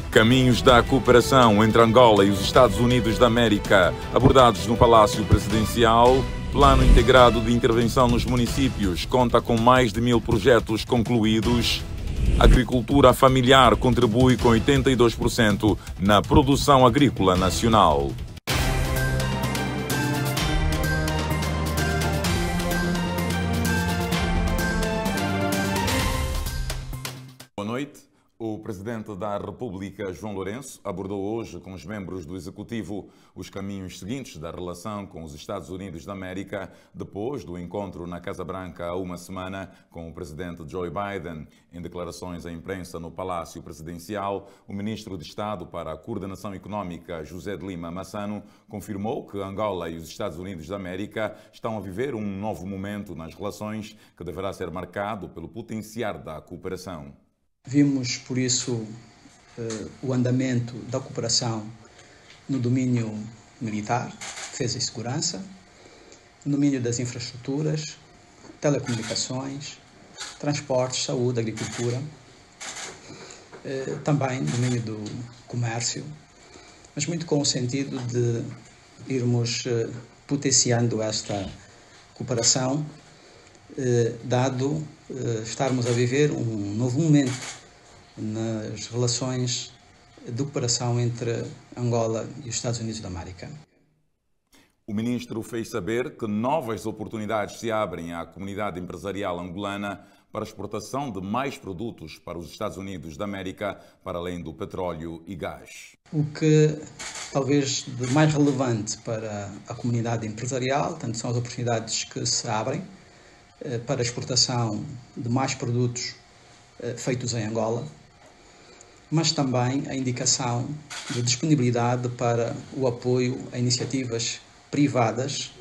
Caminhos da cooperação entre Angola e os Estados Unidos da América, abordados no Palácio Presidencial. Plano integrado de intervenção nos municípios conta com mais de 1000 projetos concluídos. Agricultura familiar contribui com 82% na produção agrícola nacional. Boa noite. O Presidente da República, João Lourenço, abordou hoje com os membros do Executivo os caminhos seguintes da relação com os Estados Unidos da América, depois do encontro na Casa Branca há uma semana com o Presidente Joe Biden. Em declarações à imprensa no Palácio Presidencial, o Ministro de Estado para a Coordenação Económica, José de Lima Massano, confirmou que Angola e os Estados Unidos da América estão a viver um novo momento nas relações que deverá ser marcado pelo potenciar da cooperação. Vimos, por isso, o andamento da cooperação no domínio militar, defesa e segurança, no domínio das infraestruturas, telecomunicações, transportes, saúde, agricultura, também no domínio do comércio, mas muito com o sentido de irmos potenciando esta cooperação, dado estarmos a viver um novo momento nas relações de cooperação entre Angola e os Estados Unidos da América. O ministro fez saber que novas oportunidades se abrem à comunidade empresarial angolana para a exportação de mais produtos para os Estados Unidos da América, para além do petróleo e gás. O que talvez de mais relevante para a comunidade empresarial, tanto são as oportunidades que se abrem para a exportação de mais produtos feitos em Angola, mas também a indicação de disponibilidade para o apoio a iniciativas privadas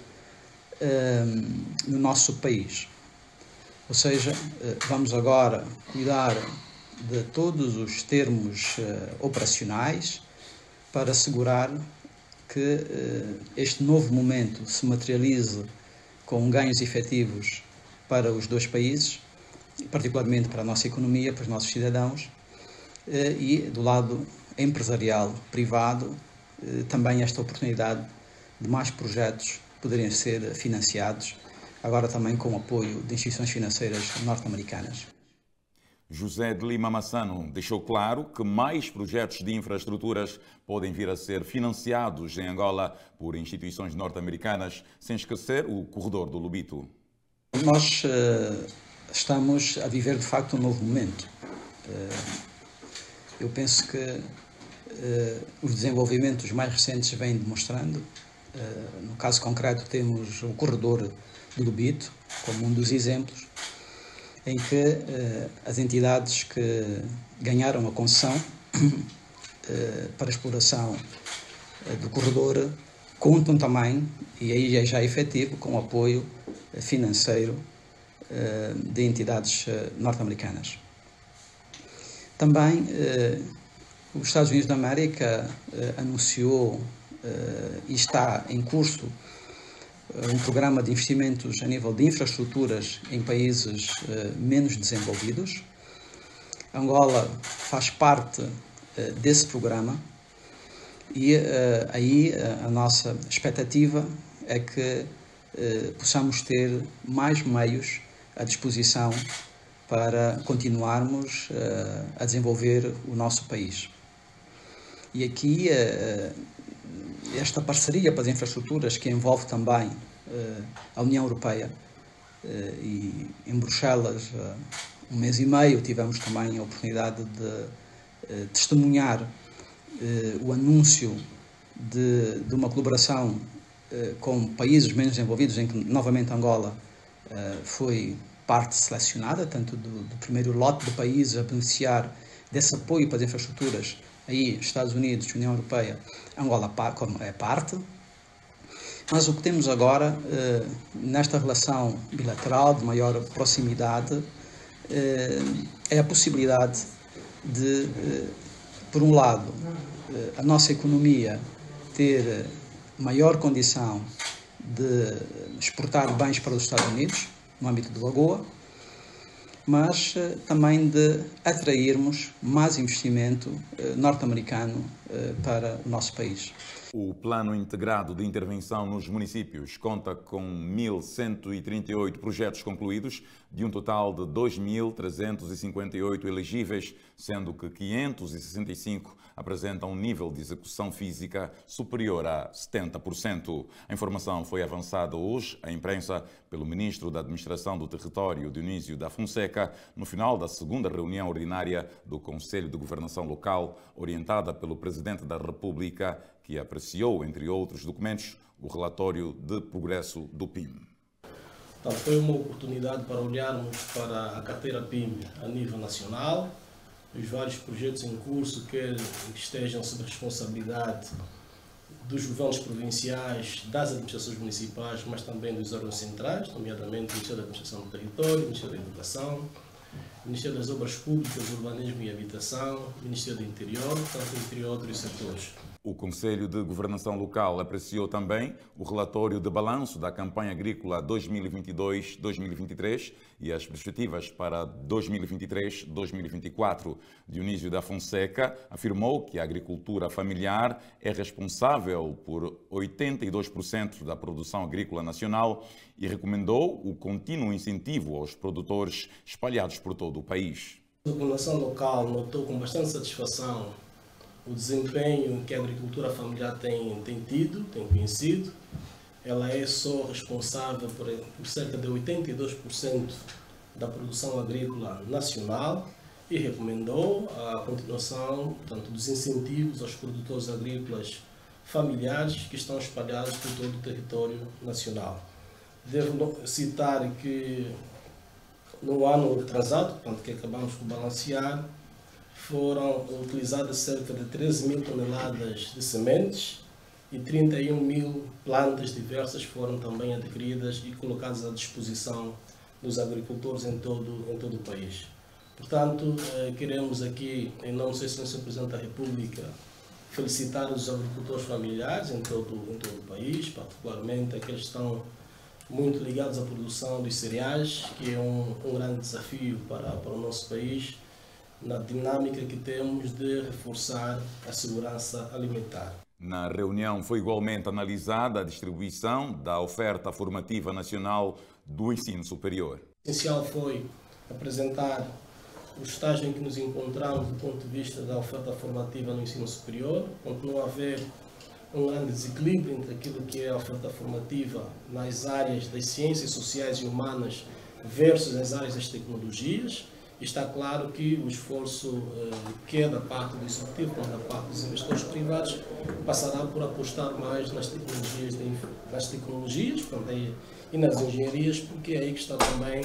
no nosso país. Ou seja, vamos agora cuidar de todos os termos operacionais para assegurar que este novo momento se materialize com ganhos efetivos para os dois países, particularmente para a nossa economia, para os nossos cidadãos, e do lado empresarial privado, também esta oportunidade de mais projetos poderem ser financiados, agora também com o apoio de instituições financeiras norte-americanas. José de Lima Massano deixou claro que mais projetos de infraestruturas podem vir a ser financiados em Angola por instituições norte-americanas, sem esquecer o corredor do Lobito. Nós estamos a viver, de facto, um novo momento. Eu penso que os desenvolvimentos mais recentes vêm demonstrando. No caso concreto, temos o corredor do Lobito como um dos exemplos, em que as entidades que ganharam a concessão para a exploração do corredor contam também, e aí é já efetivo, com o apoio financeiro de entidades norte-americanas. Também os Estados Unidos da América anunciou e está em curso um programa de investimentos a nível de infraestruturas em países menos desenvolvidos. Angola faz parte desse programa e aí a nossa expectativa é que possamos ter mais meios à disposição para continuarmos a desenvolver o nosso país. E aqui esta parceria para as infraestruturas, que envolve também a União Europeia, e em Bruxelas, um mês e meio, tivemos também a oportunidade de testemunhar o anúncio de uma colaboração com países menos desenvolvidos, em que novamente Angola foi parte selecionada, tanto do primeiro lote de países a beneficiar desse apoio para as infraestruturas, aí Estados Unidos, União Europeia, Angola é parte. Mas o que temos agora, nesta relação bilateral de maior proximidade, é a possibilidade de, por um lado, a nossa economia ter maior condição de exportar bens para os Estados Unidos, no âmbito de Lagoa, mas também de atrairmos mais investimento norte-americano para o nosso país. O Plano Integrado de Intervenção nos Municípios conta com 1.138 projetos concluídos, de um total de 2.358 elegíveis, sendo que 565 apresentam um nível de execução física superior a 70%. A informação foi avançada hoje à imprensa pelo Ministro da Administração do Território, Dionísio da Fonseca, no final da segunda reunião ordinária do Conselho de Governação Local, orientada pelo Presidente da República, que apreciou, entre outros documentos, o relatório de progresso do PIM. Então, foi uma oportunidade para olharmos para a carteira PIM a nível nacional, os vários projetos em curso que estejam sob responsabilidade dos governos provinciais, das administrações municipais, mas também dos órgãos centrais, nomeadamente o Ministério da Administração do Território, o Ministério da Educação, o Ministério das Obras Públicas, Urbanismo e Habitação, o Ministério do Interior, tanto entre outros setores. O Conselho de Governação Local apreciou também o relatório de balanço da campanha agrícola 2022-2023 e as perspectivas para 2023-2024. Dionísio da Fonseca afirmou que a agricultura familiar é responsável por 82% da produção agrícola nacional e recomendou o contínuo incentivo aos produtores espalhados por todo o país. A população local notou com bastante satisfação o desempenho que a agricultura familiar tem conhecido. Ela é só responsável por cerca de 82% da produção agrícola nacional e recomendou a continuação dos incentivos aos produtores agrícolas familiares que estão espalhados por todo o território nacional. Devo citar que no ano atrasado, que acabamos de balancear, foram utilizadas cerca de 13 mil toneladas de sementes e 31 mil plantas diversas foram também adquiridas e colocadas à disposição dos agricultores em todo o país. Portanto, queremos aqui, em nome do Sr. Presidente da República, felicitar os agricultores familiares em todo o país, particularmente aqueles que estão muito ligados à produção dos cereais, que é um grande desafio para o nosso país, na dinâmica que temos de reforçar a segurança alimentar. Na reunião foi igualmente analisada a distribuição da oferta formativa nacional do ensino superior. O essencial foi apresentar o estágio em que nos encontramos do ponto de vista da oferta formativa no ensino superior. Continua a haver um grande desequilíbrio entre aquilo que é a oferta formativa nas áreas das ciências sociais e humanas versus as áreas das tecnologias. Está claro que o esforço que é da parte do Executivo, como da parte dos investidores privados, passará por apostar mais nas tecnologias e nas engenharias, porque é aí que está também,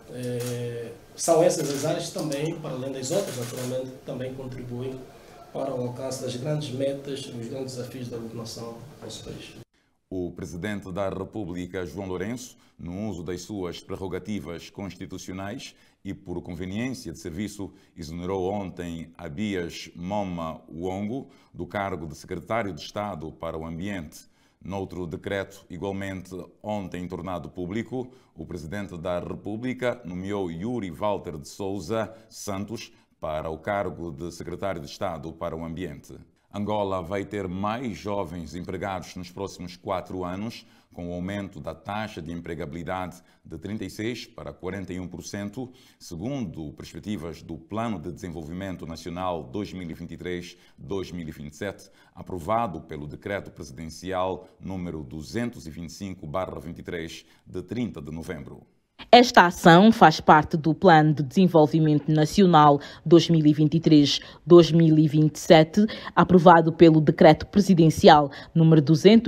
são essas as áreas que também, para além das outras, naturalmente, também contribuem para o alcance das grandes metas e os grandes desafios da governação do nosso país. O Presidente da República, João Lourenço, no uso das suas prerrogativas constitucionais e por conveniência de serviço, exonerou ontem Abias Moma Wongo do cargo de Secretário de Estado para o Ambiente. Noutro decreto, igualmente ontem tornado público, o Presidente da República nomeou Yuri Walter de Souza Santos para o cargo de Secretário de Estado para o Ambiente. Angola vai ter mais jovens empregados nos próximos 4 anos, com o aumento da taxa de empregabilidade de 36% para 41%, segundo perspectivas do Plano de Desenvolvimento Nacional 2023-2027, aprovado pelo Decreto Presidencial número 225/23, de 30 de novembro. Esta ação faz parte do Plano de Desenvolvimento Nacional 2023-2027, aprovado pelo Decreto Presidencial número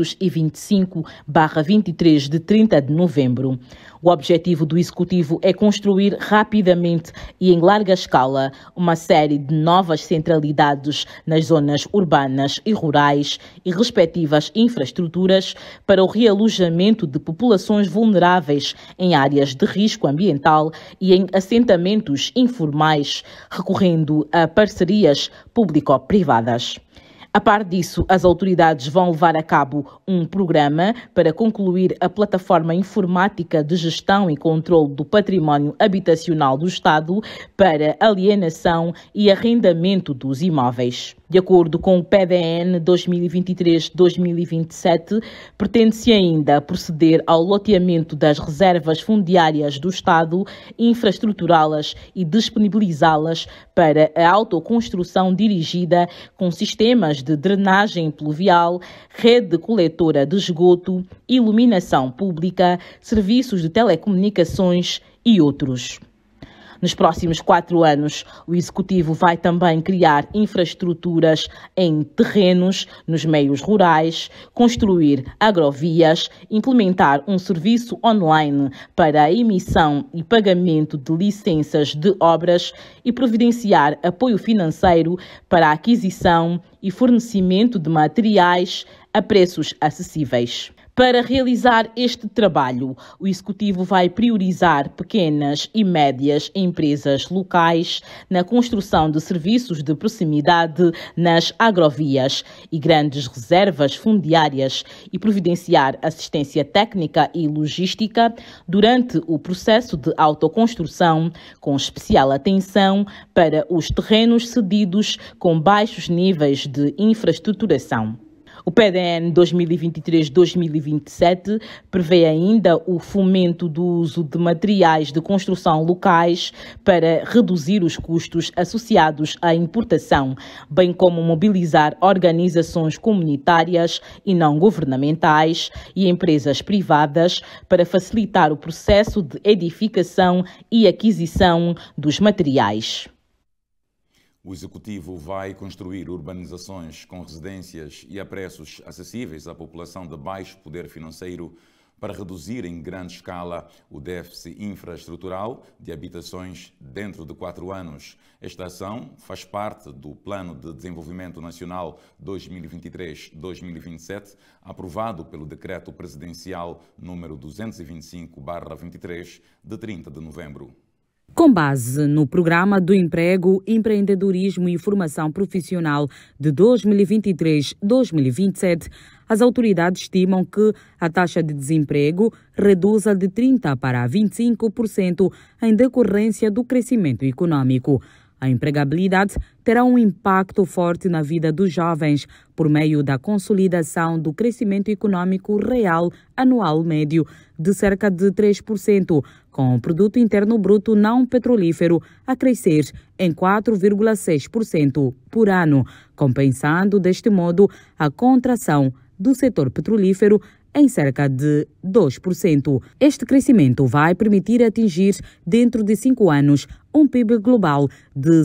225/23, de 30 de novembro. O objetivo do Executivo é construir rapidamente e em larga escala uma série de novas centralidades nas zonas urbanas e rurais e respectivas infraestruturas para o realojamento de populações vulneráveis em áreas de risco ambiental e em assentamentos informais, recorrendo a parcerias público-privadas. A par disso, as autoridades vão levar a cabo um programa para concluir a plataforma informática de gestão e controle do património habitacional do Estado para alienação e arrendamento dos imóveis. De acordo com o PDN 2023-2027, pretende-se ainda proceder ao loteamento das reservas fundiárias do Estado, infraestruturá-las e disponibilizá-las para a autoconstrução dirigida com sistemas de drenagem pluvial, rede coletora de esgoto, iluminação pública, serviços de telecomunicações e outros. Nos próximos 4 anos, o Executivo vai também criar infraestruturas em terrenos nos meios rurais, construir agrovias, implementar um serviço online para a emissão e pagamento de licenças de obras e providenciar apoio financeiro para a aquisição e fornecimento de materiais a preços acessíveis. Para realizar este trabalho, o Executivo vai priorizar pequenas e médias empresas locais na construção de serviços de proximidade nas agrovias e grandes reservas fundiárias e providenciar assistência técnica e logística durante o processo de autoconstrução, com especial atenção para os terrenos cedidos com baixos níveis de infraestruturação. O PDN 2023-2027 prevê ainda o fomento do uso de materiais de construção locais para reduzir os custos associados à importação, bem como mobilizar organizações comunitárias e não governamentais e empresas privadas para facilitar o processo de edificação e aquisição dos materiais. O Executivo vai construir urbanizações com residências e a preços acessíveis à população de baixo poder financeiro para reduzir em grande escala o déficit infraestrutural de habitações dentro de 4 anos. Esta ação faz parte do Plano de Desenvolvimento Nacional 2023-2027, aprovado pelo Decreto Presidencial número 225/23, de 30 de novembro. Com base no Programa do Emprego, Empreendedorismo e Formação Profissional de 2023-2027, as autoridades estimam que a taxa de desemprego reduza de 30% para 25% em decorrência do crescimento econômico. A empregabilidade terá um impacto forte na vida dos jovens por meio da consolidação do crescimento econômico real anual médio de cerca de 3%, com o Produto Interno Bruto não petrolífero a crescer em 4,6% por ano, compensando deste modo a contração do setor petrolífero em cerca de 2%. Este crescimento vai permitir atingir, dentro de 5 anos, um PIB global de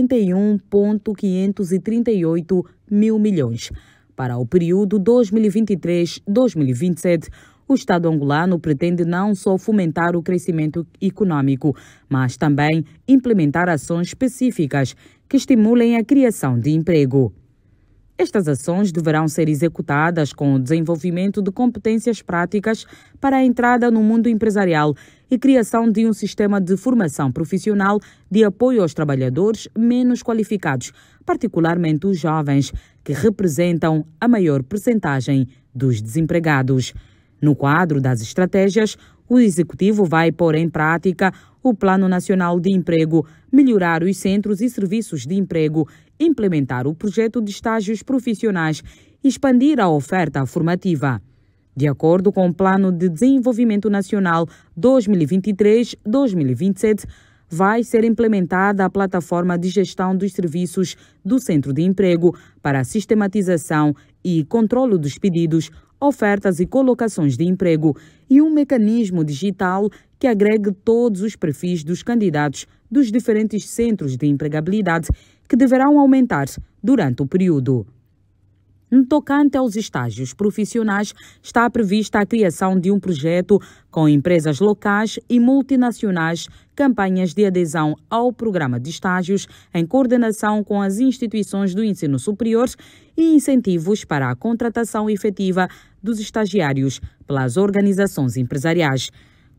61,538 mil milhões. Para o período 2023-2027, o Estado angolano pretende não só fomentar o crescimento econômico, mas também implementar ações específicas que estimulem a criação de emprego. Estas ações deverão ser executadas com o desenvolvimento de competências práticas para a entrada no mundo empresarial e criação de um sistema de formação profissional de apoio aos trabalhadores menos qualificados, particularmente os jovens, que representam a maior percentagem dos desempregados. No quadro das estratégias, o Executivo vai pôr em prática o Plano Nacional de Emprego, melhorar os centros e serviços de emprego, implementar o projeto de estágios profissionais e expandir a oferta formativa. De acordo com o Plano de Desenvolvimento Nacional 2023-2027, vai ser implementada a plataforma de gestão dos serviços do Centro de Emprego para a sistematização e controlo dos pedidos, ofertas e colocações de emprego e um mecanismo digital que agregue todos os perfis dos candidatos dos diferentes centros de empregabilidade que deverão aumentar durante o período. No tocante aos estágios profissionais, está prevista a criação de um projeto com empresas locais e multinacionais, campanhas de adesão ao programa de estágios em coordenação com as instituições do ensino superior e incentivos para a contratação efetiva dos estagiários pelas organizações empresariais.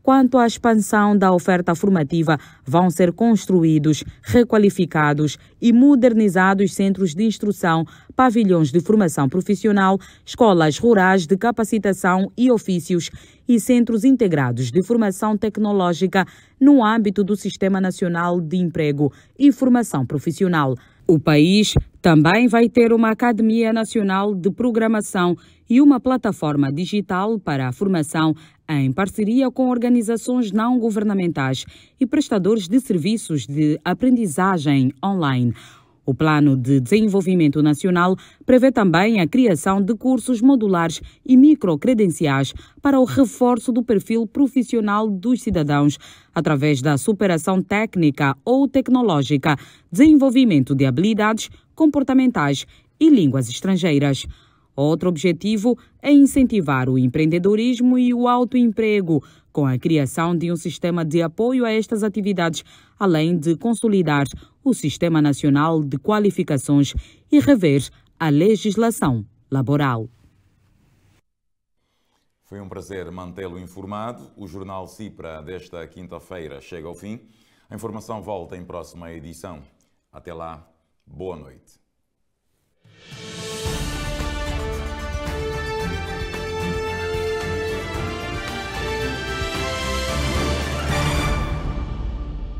Quanto à expansão da oferta formativa, vão ser construídos, requalificados e modernizados centros de instrução, pavilhões de formação profissional, escolas rurais de capacitação e ofícios e centros integrados de formação tecnológica no âmbito do Sistema Nacional de Emprego e Formação Profissional. O país também vai ter uma Academia Nacional de Programação e uma plataforma digital para a formação em parceria com organizações não governamentais e prestadores de serviços de aprendizagem online. O Plano de Desenvolvimento Nacional prevê também a criação de cursos modulares e microcredenciais para o reforço do perfil profissional dos cidadãos, através da superação técnica ou tecnológica, desenvolvimento de habilidades comportamentais e línguas estrangeiras. Outro objetivo é incentivar o empreendedorismo e o autoemprego, com a criação de um sistema de apoio a estas atividades, além de consolidar o Sistema Nacional de Qualificações e rever a legislação laboral. Foi um prazer mantê-lo informado. O Jornal Cipra desta quinta-feira chega ao fim. A informação volta em próxima edição. Até lá, boa noite.